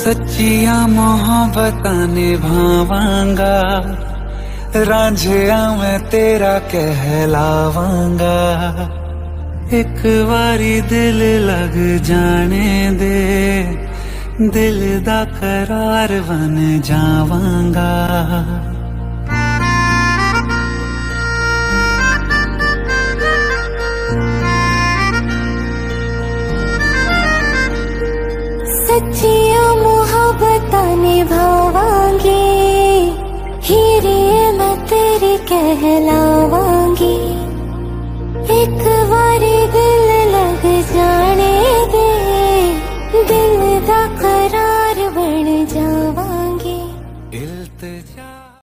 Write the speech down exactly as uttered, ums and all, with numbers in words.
सच्चिया मोहब्बतां निभावांगा, रांझिया मैं तेरा कहलावांगा। एक बारी दिल लग जाने दे, दिल दा करार बन जावांगा। सच्चिया मोहब्बतां निभावांगी, हीरे मैं तेरी कहलावांगी। एक बारी